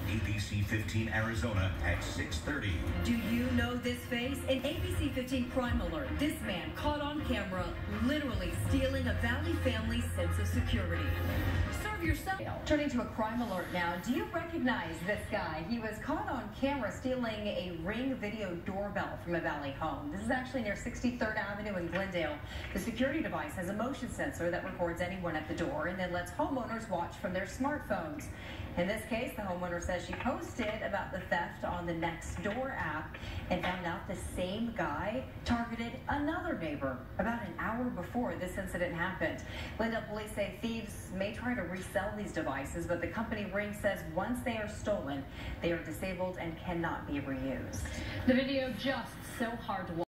ABC 15 Arizona at 6:30. Do you know this face? In ABC 15 Crime Alert, this man caught on camera literally stealing a Valley family's sense of security. Serve yourself. Turning to a crime alert now, do you recognize this guy? He was caught on camera stealing a Ring video doorbell from a Valley home. This is actually near 63rd Avenue in Glendale. The security device has a motion sensor that records anyone at the door and then lets homeowners watch from their smartphones. In this case, the homeowner says she posted about the theft on the Nextdoor app and found out the same guy targeted another neighbor about an hour before this incident happened. Glendale police say thieves may try to resell these devices, but the company Ring says once they are stolen, they are disabled and cannot be reused. The video just so hard to watch.